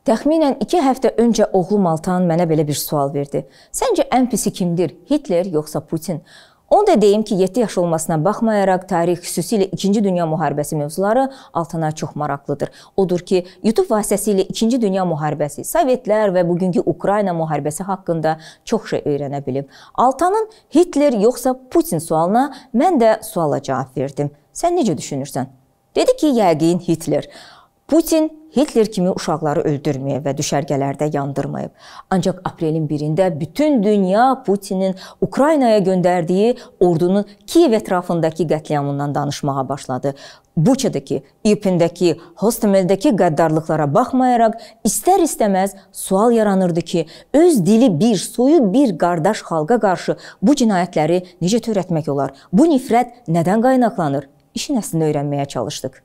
Təxminən 2 həftə öncə oğlum Altan mənə belə bir sual verdi. Səncə ən pisi kimdir? Hitler yoxsa Putin? Onu da deyim ki, 7 yaş olmasına baxmayaraq tarix, xüsusilə 2-ci Dünya müharibəsi mövzuları Altana çox maraqlıdır. Odur ki, YouTube vasitəsilə 2-ci Dünya müharibəsi, Sovetlər və bugünkü Ukrayna müharibəsi haqqında çox şey öyrənə bilib. Altanın Hitler yoxsa Putin sualına mən də suala cavab verdim. Sən necə düşünürsən? Dedi ki, yəqin Hitler. Putin Hitler kimi uşaqları öldürməyib və düşərgələrdə yandırmayıb. Ancaq aprelin 1-də bütün dünya Putinin Ukraynaya göndərdiyi ordunun Kiyev ətrafındakı qətliamından danışmağa başladı. Buçadakı, İrpindəki, Hostomeldəki qəddarlıqlara baxmayaraq istər-istəməz sual yaranırdı ki, öz dili bir, soyu bir qardaş xalqa qarşı bu cinayətləri necə törətmək olar? Bu nifrət nədən qaynaqlanır? İşin əslini öyrənməyə çalışdıq.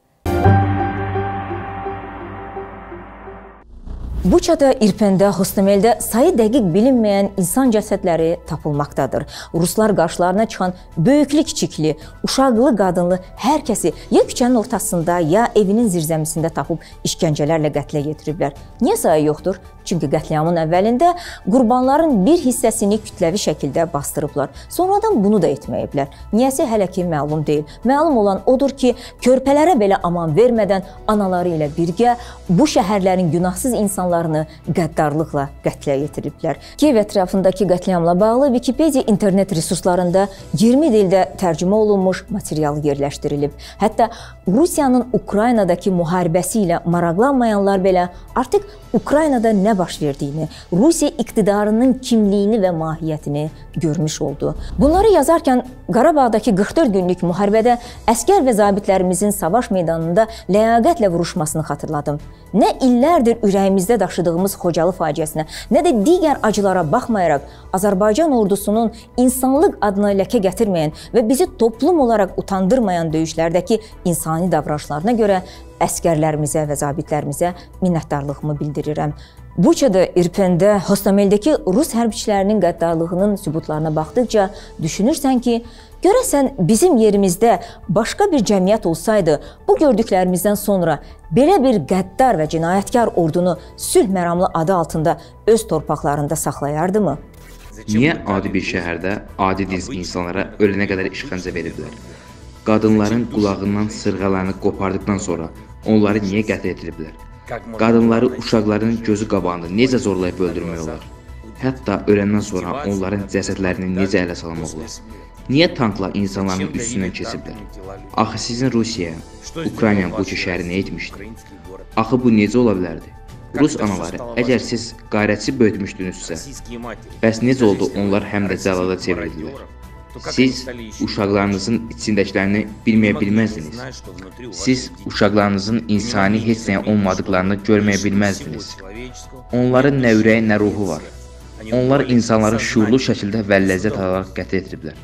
Buçada, İrpəndə, Hostomeldə sayı dəqiq bilinməyən insan cəsədləri tapılmaqdadır. Ruslar qarşılarına çıxan böyüklü-kiçikli, uşaqlı, qadınlı hər kəsi ya küçənin ortasında, ya evinin zirzəmisində tapıb işgəncələrlə qətlə yetiriblər. Niyə sayı yoxdur? Çünki qətliamın əvvəlində qurbanların bir hissəsini kütləvi şəkildə bastırıblar. Sonradan bunu da etməyiblər. Niyəsi hələ ki məlum deyil. Məlum olan odur ki, körpələrə belə aman vermədən anaları ilə birgə bu şəhərlərin günahsız insanlarını qəddarlıqla qətlə yetiriblər. Kiyev ətrafındakı qətliamla bağlı Wikipedia internet resurslarında 20 dildə tərcümə olunmuş material yerləşdirilib. Hətta Rusiyanın Ukraynadakı müharibəsi ilə maraqlanmayanlar belə artıq Ukraynada nə baş verdiyini, Rusiya iqtidarının kimliyini və mahiyyətini görmüş oldu. Bunları yazarkən Qarabağdakı 44 günlük müharibədə əskər və zabitlərimizin savaş meydanında ləyaqətlə vuruşmasını xatırladım. Nə illərdir ürəyimizdə daşıdığımız Xocalı faciəsinə, nə də digər acılara baxmayaraq Azərbaycan ordusunun insanlıq adına ləkə gətirməyən və bizi toplum olaraq utandırmayan döyüşlərdəki insani davranışlarına görə əskərlərimizə və zabitlərimizə minnətdarlığımı bildirirəm. Buçada, İrpəndə, Hostomeldəki Rus hərbiçilərinin qəddarlığının sübutlarına baxdıqca düşünürsən ki, görəsən bizim yerimizdə başqa bir cəmiyyət olsaydı, bu gördüklərimizdən sonra belə bir qəddar və cinayətkar ordunu sülh məramlı adı altında öz torpaqlarında saxlayardı mı? Niyə adi bir şəhərdə adi dins insanlara ölənə qədər işgəncə veriblər? Qadınların qulağından sırğalarını qopardıqdan sonra onları niyə qətl ediliblər? Qadınları, uşaqların gözü qabağında necə zorlayıb öldürmək olar? Hətta öləndən sonra onların cəsədlərini necə ələ salmaq olar? Niyə tanklar insanların üstündən keçiblər? Axı sizin Rusiyaya, Ukrayna bu şəhəri nə etmişdi? Axı bu necə ola bilərdi? Rus anaları, əgər siz qayrətçi böyütmüşdünüzsə, bəs necə oldu onlar həm də cəlala çevrildilər? Siz uşaqlarınızın içindəkilərini bilməyə bilməzdiniz. Siz uşaqlarınızın insani heç nəyə olmadıqlarını görməyə bilməzdiniz. Onların nə ürəyi, nə ruhu var. Onlar insanları şuurlu şəkildə və ləzzət alaraq qətl ediblər.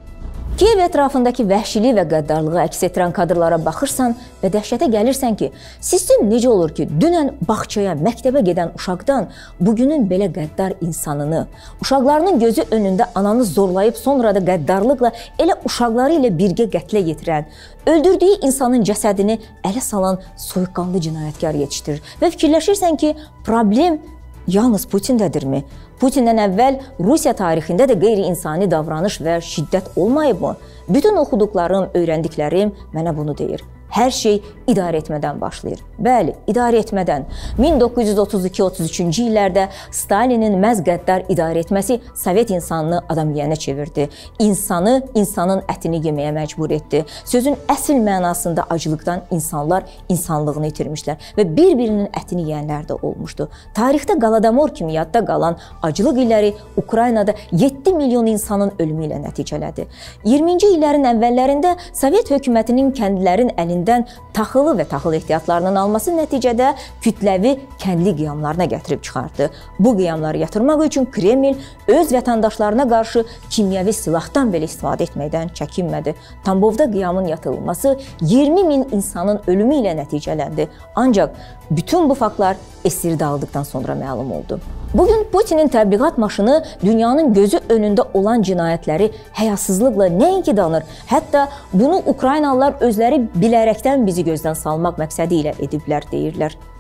Kiyev ətrafındakı vəhşiliyi və qəddarlığı əks etdirən kadrlara baxırsan və dəhşətə gəlirsən ki, sistem necə olur ki, dünən bağçaya, məktəbə gedən uşaqdan bugünün belə qəddar insanını, uşaqlarının gözü önündə ananı zorlayıb sonra da qəddarlıqla elə uşaqları ilə birgə qətlə yetirən, öldürdüyü insanın cəsədini ələ salan soyuqqanlı cinayətkar yetişdirir və fikirləşirsən ki, problem yalnız Putindədirmi? Putindən əvvəl Rusiya tarixində də qeyri-insani davranış və şiddət olmayıbmı? Bütün oxuduqlarım, öyrəndiklərim mənə bunu deyir. Hər şey idarə etmədən başlayır. Bəli, idarə etmədən. 1932-33-cü illərdə Stalinin məhz qəddar idarə etməsi Sovet insanını adam yeyənə çevirdi. İnsanı, insanın ətini yeməyə məcbur etdi. Sözün əsl mənasında acılıqdan insanlar insanlığını itirmişlər və bir-birinin ətini yeyənlər də olmuşdu. Tarixdə Qaladomor kimi yadda qalan acılıq illəri Ukraynada 7 milyon insanın ölümü ilə nəticələdi. 20-ci illərin əvvəllərində Sovet hökumətinin kəndlilərin əlində taxılı və taxıl ehtiyatlarının alması nəticədə kütləvi kəndli qiyamlarına gətirib çıxardı. Bu qiyamları yatırmaq üçün Kreml öz vətəndaşlarına qarşı kimyəvi silahdan belə istifadə etməkdən çəkinmədi. Tambovda qiyamın yatırılması 20 min insanın ölümü ilə nəticələndi. Ancaq bütün bu faktlar esirdə aldıqdan sonra məlum oldu. Bugün Putinin təbliğat maşını dünyanın gözü önündə olan cinayətləri həyasızlıqla nəinki danır, hətta bunu Ukraynalılar özləri bilərəkdən bizi gözdən salmaq məqsədi ilə ediblər deyirlər.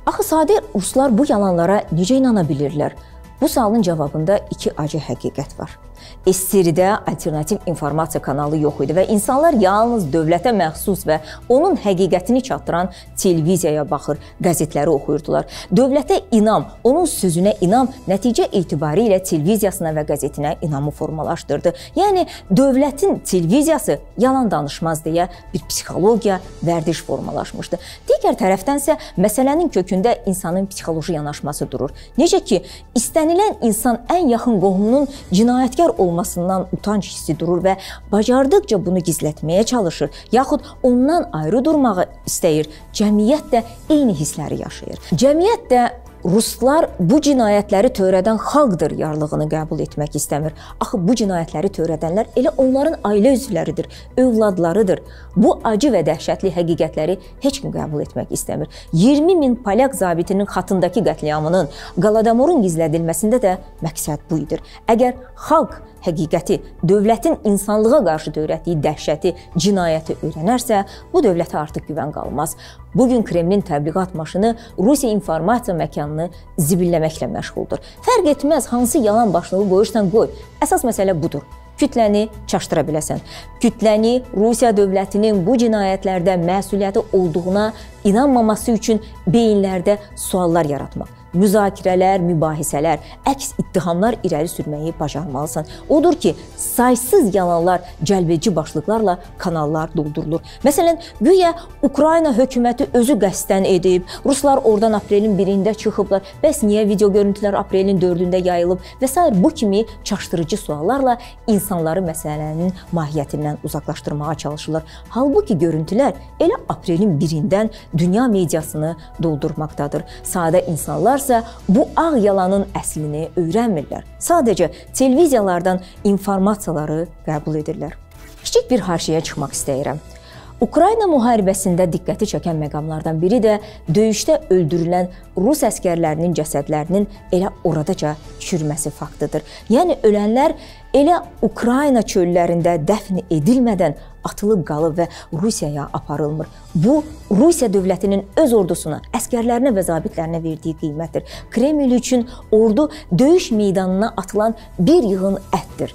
Axı sadə ruslar bu yalanlara necə inana bilirlər? Bu sualın cavabında iki acı həqiqət var. SSRİ-də alternativ informasiya kanalı yox idi və insanlar yalnız dövlətə məxsus və onun həqiqətini çatdıran televiziyaya baxır, qəzetləri oxuyurdular. Dövlətə inam, onun sözünə inam nəticə etibarilə televiziyasına və qəzetinə inamı formalaşdırdı. Yəni dövlətin televiziyası yalan danışmaz deyə bir psixologiya, vərdiş formalaşmışdı. Digər tərəfdənsə məsələnin kökündə insanın psixoloji yanaşması durur. Necə ki, istənilən insan ən yaxın qohumunun cinayətkar olmasından utanc hissi durur və bacardıqca bunu gizlətməyə çalışır, yaxud ondan ayrı durmağı istəyir. Cəmiyyət də eyni hissləri yaşayır. Cəmiyyət də ruslar bu cinayətləri törədən xalqdır yarlığını qəbul etmək istəmir. Axı bu cinayətləri törədənlər elə onların ailə üzvləridir, övladlarıdır. Bu acı və dəhşətli həqiqətləri heç kim qəbul etmək istəmir. 20 min polyak zabitinin xatındakı qətliamının, Qaladomorun gizlədilməsində də məqsəd bu idi. Əgər xalq həqiqəti, dövlətin insanlığa qarşı törətdiyi dəhşəti, cinayəti öyrənərsə, bu dövlətə artıq güvən qalmaz. Bugün Kremlin təbliğat maşını Rusiya informasiya məkanını zibilləməklə məşğuldur. Fərq etməz hansı yalan başlığı qoyursan qoy. Əsas məsələ budur. Kütləni çaşdıra biləsən. Kütləni Rusiya dövlətinin bu cinayətlərdə məsuliyyəti olduğuna inanmaması üçün beyinlərdə suallar yaratmaq, müzakirələr, mübahisələr, əks ittihamlar irəli sürməyi bacarmalısan. Odur ki, saysız yalanlar, cəlbedici başlıqlarla kanallar doldurulur. Məsələn, güya Ukrayna hökuməti özü qəsdən edib, ruslar oradan aprelin 1-də çıxıblar, bəs niyə video görüntülər aprelin 4-də yayılıb və s. bu kimi çaşdırıcı suallarla insanları məsələnin mahiyyətindən uzaqlaşdırmağa çalışırlar. Halbuki görüntülər elə aprelin 1-dən dünya mediasını doldurmaqdadır. Sadə insanlar bu ağ yalanın əslini öyrənmirlər. Sadəcə televiziyalardan informasiyaları qəbul edirlər. Kiçik bir haşiyə çıxmaq istəyirəm. Ukrayna müharibəsində diqqəti çəkən məqamlardan biri də döyüşdə öldürülən Rus əskərlərinin cəsədlərinin elə oradaca çürüməsi faktıdır. Yəni ölənlər elə Ukrayna çöllərində dəfn edilmədən atılıb qalıb və Rusiyaya aparılmır. Bu, Rusiya dövlətinin öz ordusuna, əskərlərinə və zabitlərinə verdiyi qiymətdir. Kreml üçün ordu döyüş meydanına atılan bir yığın ətdir.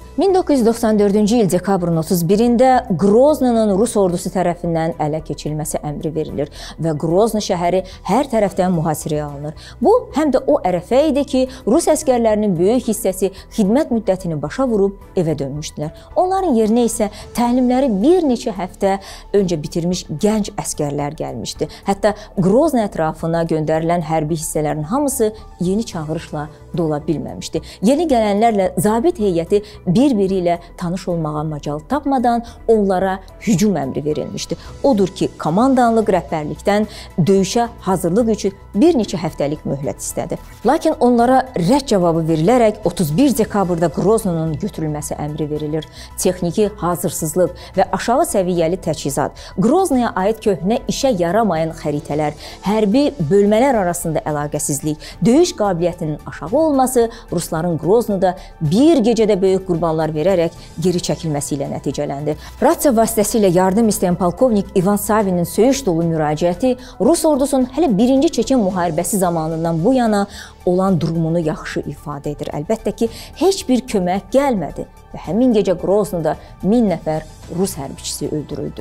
1994-cü il dekabrın 31-də Groznının Rus ordusu tərəfindən ələ keçirilməsi əmri verilir və Grozny şəhəri hər tərəfdən mühasirəyə alınır. Bu, həm də o ərəfə idi ki, Rus əskərlərinin böyük hissəsi xidmət müddətini başa vurub evə dönmüşdülər. Onların yerinə isə təlimləri bir neçə həftə öncə bitirmiş gənc əskərlər gəlmişdi. Hətta Grozny ətrafına göndərilən hərbi hissələrin hamısı yeni çağırışla dola bilməmişdi. Yeni gələnlərlə zabit heyəti bir-biri ilə tanış olmağa macal tapmadan onlara hücum əmri verilmişdi. Odur ki, komandanlıq rəhbərlikdən döyüşə hazırlıq üçün bir neçə həftəlik möhlət istədi. Lakin onlara rədd cavabı verilərək 31 dekabrda Groznının götürülməsi əmri verilir. Texniki hazırsızlıq və aşağı səviyyəli təchizat, Groznyaya aid köhnə işə yaramayan xəritələr, hərbi bölmələr arasında əlaqəsizlik, döyüş qabiliyyətinin aşağı olması Rusların Groznyda bir gecədə böyük qurbanlar verərək geri çəkilməsi ilə nəticələndi. Rasiya vasitəsilə yardım istəyən polkovnik İvan Savinin söyüş dolu müraciəti Rus ordusunun hələ 1-ci Çeçen müharibəsi zamanından bu yana olan durumunu yaxşı ifadə edir. Əlbəttə ki, heç bir kömək gəlmədi və həmin gecə Groznyda 1000 nəfər Rus hərbiçisi öldürüldü.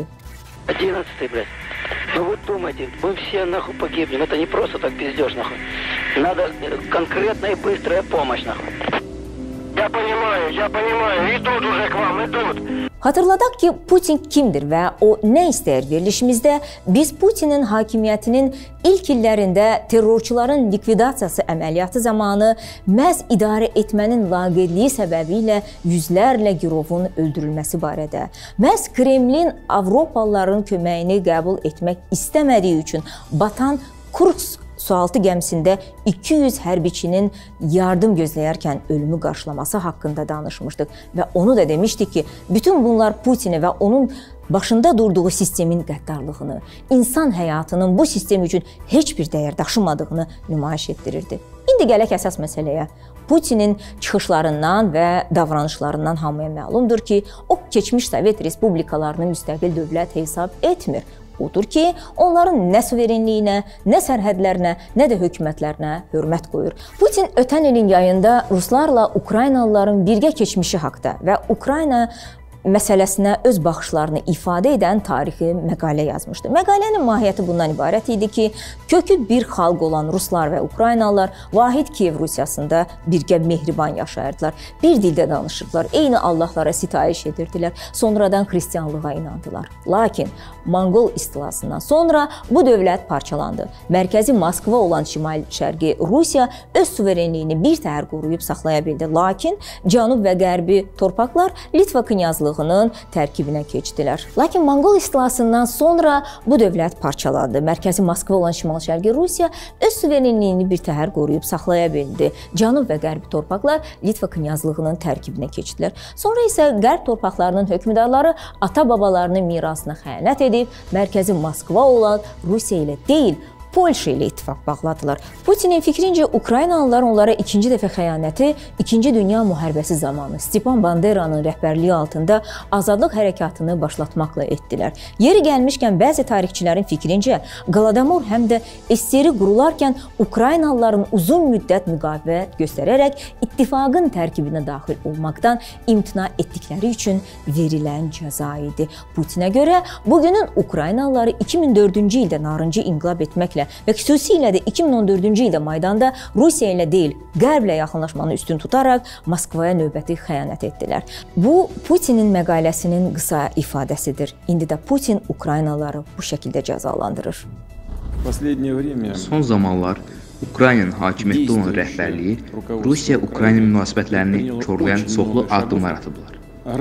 11-й, блядь. Ну вы думаете, мы все нахуй погибнем. Это не просто так пиздеж, нахуй. Надо конкретная и быстрая помощь, нахуй. Я понимаю. Идут уже к вам, идут. Xatırladaq ki, Putin kimdir və o nə istəyir verilişimizdə biz Putinin hakimiyyətinin ilk illərində terrorçuların likvidasiyası əməliyyatı zamanı məhz idarə etmənin laqeydliyi səbəbilə yüzlərlə girovun öldürülməsi barədə, məhz Kremlin Avropalıların köməyini qəbul etmək istəmədiyi üçün batan Kursk sualtı gəmisində 200 hərbiçinin yardım gözləyərkən ölümü qarşılaması haqqında danışmışdıq və onu da demişdik ki, bütün bunlar Putini və onun başında durduğu sistemin qəddarlığını, insan həyatının bu sistem üçün heç bir dəyər daşımadığını nümayiş etdirirdi. İndi gələk əsas məsələyə. Putinin çıxışlarından və davranışlarından hamıya məlumdur ki, o keçmiş Sovet respublikalarını müstəqil dövlət hesab etmir. odur ki, onların nə suverenliyinə, nə sərhədlərinə, nə də hökumətlərinə hörmət qoyur. Putin ötən ilin yayında Ruslarla Ukraynalıların birgə keçmişi haqda və Ukrayna məsələsinə öz baxışlarını ifadə edən tarixi məqalə yazmışdı. Məqalənin mahiyyəti bundan ibarət idi ki, kökü bir xalq olan Ruslar və Ukraynalılar vahid Kiyev Rusiyasında birgə mehriban yaşayırdılar. Bir dildə danışırdılar, eyni Allahlara sitayiş edirdilər, sonradan xristianlığa inandılar. Lakin Monqol istilasından sonra bu dövlət parçalandı. Mərkəzi Moskva olan şimal-şərqi Rusiya öz suverenliyini bir təhər qoruyub saxlaya bildi. Lakin cənub və qərbi torpaqlar Litva knyazlığının tərkibinə keçdilər. Lakin Monqol istilasından sonra bu dövlət parçalandı. Mərkəzi Moskva olan şimal-şərqi Rusiya öz suverenliyini bir təhər qoruyub saxlaya bildi. Cənub və qərbi torpaqlar Litva knyazlığının tərkibinə keçdilər. Sonra isə qərb torpaqlarının hökmdarları ata-babalarının mirasına xəyanət edib, mərkəzi Moskva olan Rusiya ilə deyil, Polşa ilə ittifaq bağladılar. Putinin fikrincə Ukraynalılar onlara ikinci dəfə xəyanəti İkinci Dünya müharibəsi zamanı Stepan Banderanın rəhbərliyi altında azadlıq hərəkatını başlatmaqla etdilər. Yeri gəlmişkən bəzi tarixçilərin fikrincə Qaladomor həm də SSR qurularkən Ukraynalıların uzun müddət müqavimət göstərərək ittifaqın tərkibinə daxil olmaqdan imtina etdikləri üçün verilən cəza idi. Putinə görə bugünün Ukraynalıları 2004-cü ildə narıncı inqilab etməklə və xüsusilə də 2014-cü ildə Maydanda Rusiya ilə deyil, Qərblə yaxınlaşmanı üstün tutaraq Moskvaya növbəti xəyanət etdilər. Bu, Putinin məqaləsinin qısa ifadəsidir. İndi də Putin Ukraynalıları bu şəkildə cəzalandırır. Son zamanlar Ukraynanın hakimiyyətdə olan rəhbərliyi Rusiya-Ukrayna münasibətlərini korlayan çoxlu addımlar atıblar.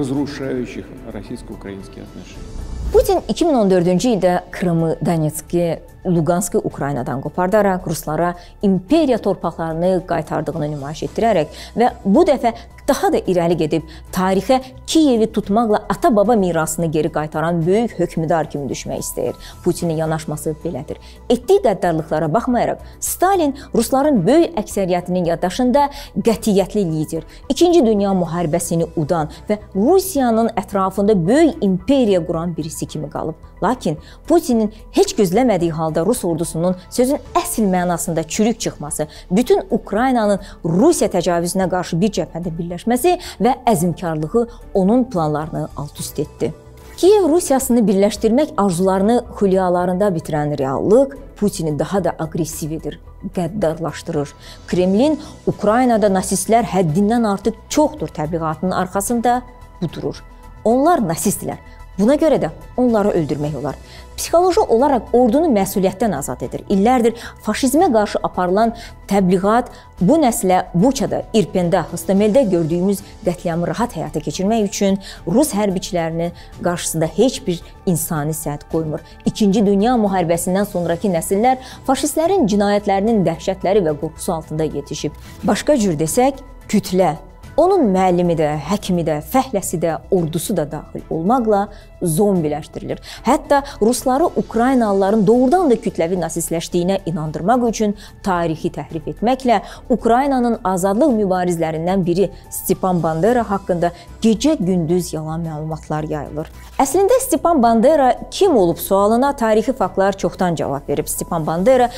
Putin 2014-cü ildə Krımı, Donetski, Luqanskı Ukraynadan qopardaraq Ruslara imperiya torpaqlarını qaytardığını nümayiş etdirərək və bu dəfə daha da irəli gedib tarixə Kiyevi tutmaqla ata-baba mirasını geri qaytaran böyük hökmdar kimi düşmək istəyir. Putinin yanaşması belədir. Etdiyi qəddarlıqlara baxmayaraq, Stalin Rusların böyük əksəriyyətinin yaddaşında qətiyyətli lider, İkinci Dünya müharibəsini udan və Rusiyanın ətrafında böyük imperiya quran birisi kimi qalıb. Lakin Putinin heç gözləmədiyi halda Rus ordusunun sözün əsl mənasında çürük çıxması, bütün Ukraynanın Rusiya təcavüzünə qarşı bir cəbhədə birləşməsi və əzmkarlığı onun planlarını alt-üst etdi. Kiyev Rusiyasını birləşdirmək arzularını xülyalarında bitirən reallıq Putini daha da aqressiv edir, qəddarlaşdırır. Kremlin Ukraynada nasistlər həddindən artıq çoxdur təbliğatının arxasında bu durur. Onlar nasistlər. Buna görə də onları öldürmək olar. Psixoloji olaraq ordunu məsuliyyətdən azad edir. İllərdir faşizmə qarşı aparılan təbliğat bu nəslə Buçada, İrpində, Hostomeldə gördüyümüz qətliamı rahat həyata keçirmək üçün Rus hərbiçilərinin qarşısında heç bir insani səhət qoymur. İkinci Dünya müharibəsindən sonraki nəsillər faşistlərin cinayətlərinin dəhşətləri və qorxusu altında yetişib. Başqa cür desək, kütlə, onun müəllimi də, həkimi də, fəhləsi də, ordusu da daxil olmaqla zombiləşdirilir. Hətta Rusları Ukraynalıların doğrudan da kütləvi nasistləşdiyinə inandırmaq üçün tarixi təhrif etməklə Ukraynanın azadlıq mübarizlərindən biri Stepan Bandera haqqında gecə-gündüz yalan məlumatlar yayılır. Əslində Stepan Bandera kim olub sualına tarixi faktlar çoxdan cavab verib. Stepan Bandera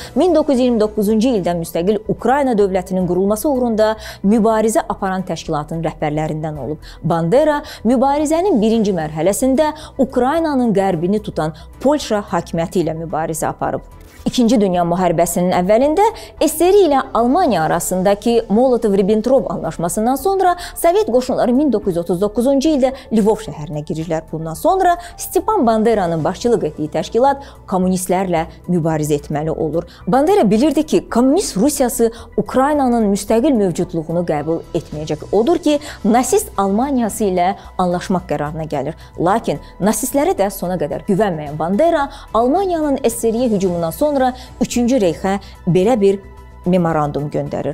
1929-cu ildən müstəqil Ukrayna dövlətinin qurulması uğrunda mübarizə aparan təşkilatın rəhbərlərindən olub. Bandera mübarizənin birinci mərhələsində Ukraynanın qərbini tutan Polşa hakimiyyəti ilə mübarizə aparıb. İkinci Dünya müharibəsinin əvvəlində SSR ilə Almaniya arasındakı Molotov-Ribbentrop anlaşmasından sonra Sovet qoşunları 1939-cu ildə Lvov şəhərinə girirlər. Bundan sonra Stepan Banderanın başçılıq etdiyi təşkilat kommunistlərlə mübarizə etməli olur. Bandera bilirdi ki, kommunist Rusiyası Ukraynanın müstəqil mövcudluğunu qəbul etməyəcək. Odur ki, nasist Almaniyası ilə anlaşmaq qərarına gəlir. Lakin nasistlərə də sona qədər güvənməyən Bandera Almaniyanın SSR-yə hücumundan sonra Üçüncü Reyxə belə bir memorandum göndərir.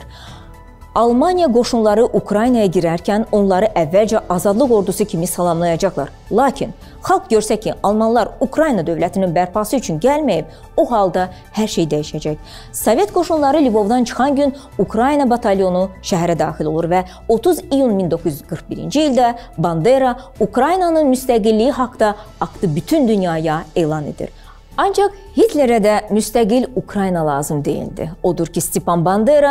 Almaniya qoşunları Ukraynaya girərkən onları əvvəlcə azadlıq ordusu kimi salamlayacaqlar. Lakin xalq görsə ki, Almanlar Ukrayna dövlətinin bərpası üçün gəlməyib, o halda hər şey dəyişəcək. Sovet qoşunları Lvovdan çıxan gün Ukrayna batalyonu şəhərə daxil olur və 30 iyun 1941-ci ildə Bandera Ukraynanın müstəqilliyi haqda aktı bütün dünyaya elan edir. Ancaq Hitlerə də müstəqil Ukrayna lazım deyildi. Odur ki, Stepan Bandera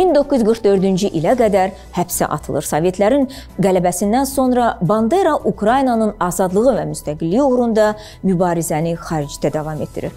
1944-cü ilə qədər həbsə atılır. Sovetlərin qələbəsindən sonra Bandera Ukraynanın azadlığı və müstəqilliyi uğrunda mübarizəni xaricdə davam etdirir.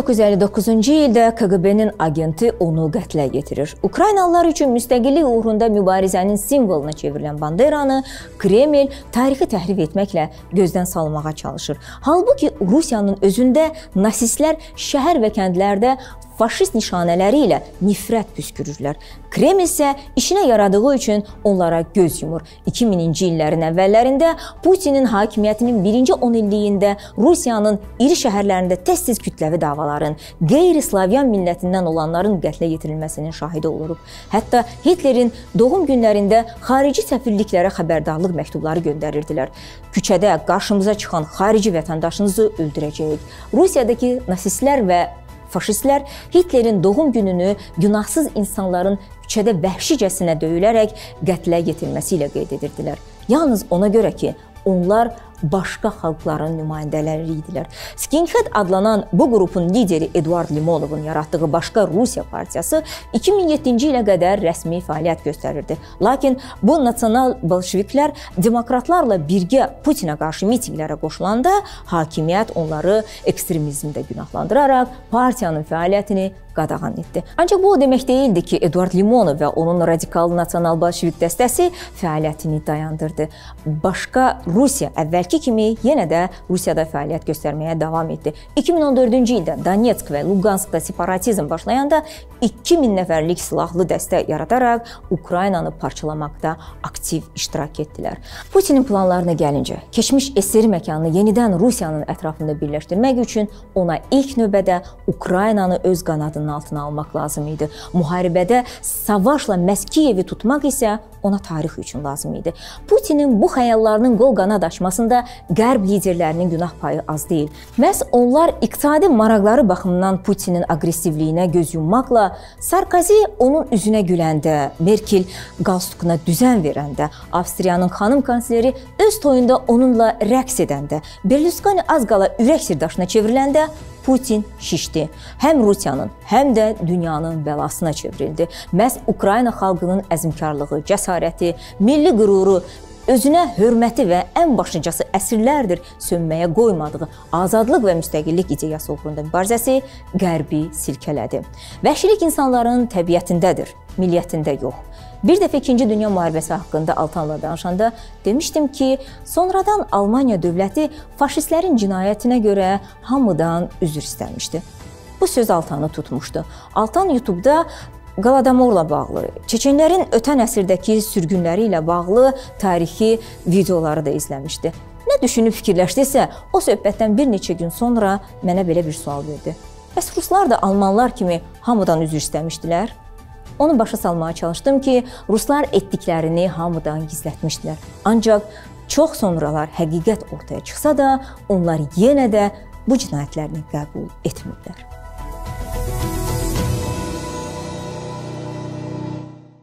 1959-cu ildə KGB-nin agenti onu qətlə yetirir. Ukraynalılar üçün müstəqillik uğrunda mübarizənin simvoluna çevrilən Banderanı Kreml tarixi təhrif etməklə gözdən salmağa çalışır. Halbuki Rusiyanın özündə nasistlər şəhər və kəndlərdə faşist nişanələri ilə nifrət püskürürlər. Kreml isə işinə yaradığı üçün onlara göz yumur. 2000-ci illərin əvvəllərində Putinin hakimiyyətinin birinci 10 illiyində Rusiyanın iri şəhərlərində tez-tez kütləvi davaların, qeyri-slavyan millətindən olanların qətlə yetirilməsinin şahidi oluruq. Hətta Hitlerin doğum günlərində xarici səfirliklərə xəbərdarlıq məktubları göndərirdilər. Küçədə qarşımıza çıxan xarici vətəndaşınızı öldürəcəyik. Rusiyadakı nasistlər və faşistlər Hitlerin doğum gününü günahsız insanların küçədə vəhşicəsinə döyülərək qətlə yetirməsi ilə qeyd edirdilər. Yalnız ona görə ki, onlar başqa xalqların nümayəndələri idilər. Skinhead adlanan bu qrupun lideri Eduard Limonovun yaratdığı Başqa Rusiya partiyası 2007-ci ilə qədər rəsmi fəaliyyət göstərirdi. Lakin bu nasional bolşeviklər demokratlarla birgə Putinə qarşı mitinqlərə qoşulanda hakimiyyət onları ekstremizmdə günahlandıraraq partiyanın fəaliyyətini qadağan etdi. Ancaq bu o demək deyildi ki, Eduard Limonov və onun radikal nasional bolşevik dəstəsi fəaliyyətini dayandırdı. Başqa Rusiya əvvəlki kimi yenə də Rusiyada fəaliyyət göstərməyə davam etdi. 2014-cü ildə Donetsk və Luganskda separatizm başlayanda 2000 nəfərlik silahlı dəstə yaradaraq Ukraynanı parçalamaqda aktiv iştirak etdilər. Putinin planlarına gəlincə, keçmiş SSR məkanını yenidən Rusiyanın ətrafında birləşdirmək üçün ona ilk növbədə Ukraynanı öz qanadının altına almaq lazım idi. Müharibədə savaşla məhz Kiyevi tutmaq isə ona tarix üçün lazım idi. Putinin bu xəyallarının qol qanad açmasında Qərb liderlərinin günah payı az deyil. Məhz onlar iqtisadi maraqları baxımından Putinin aqressivliyinə göz yummaqla, Sarkozy onun üzünə güləndə, Merkel qalstukuna düzən verəndə, Avstriyanın xanım kansleri öz toyunda onunla rəqs edəndə, Berlusconi az qala ürək sirdaşına çevriləndə Putin şişdi. Həm Rusiyanın, həm də dünyanın bəlasına çevrildi. Məhz Ukrayna xalqının əzmkarlığı, cəsarəti, milli qüruru, özünə hörməti və ən başlıcası əsrlərdir sönməyə qoymadığı azadlıq və müstəqillik ideyası uğrunda mübarizəsi Qərbi silkələdi. Vəhşilik insanların təbiətindədir, milliyyətində yox. Bir dəfə 2-ci Dünya müharibəsi haqqında Altanla danışanda demişdim ki, sonradan Almaniya dövləti faşistlərin cinayətinə görə hamıdan üzr istəmişdi. Bu söz Altanı tutmuşdu. Altan YouTube-da Qaladomorla bağlı, çeçenlərin ötən əsrdəki sürgünləri ilə bağlı tarixi videoları da izləmişdi. Nə düşünüb fikirləşdisə, o söhbətdən bir neçə gün sonra mənə belə bir sual verdi. Bəs ruslar da almanlar kimi hamıdan üzr istəmişdilər? Onu başa salmağa çalışdım ki, ruslar etdiklərini hamıdan gizlətmişdilər. Ancaq çox sonralar həqiqət ortaya çıxsa da, onlar yenə də bu cinayətlərini qəbul etmirlər.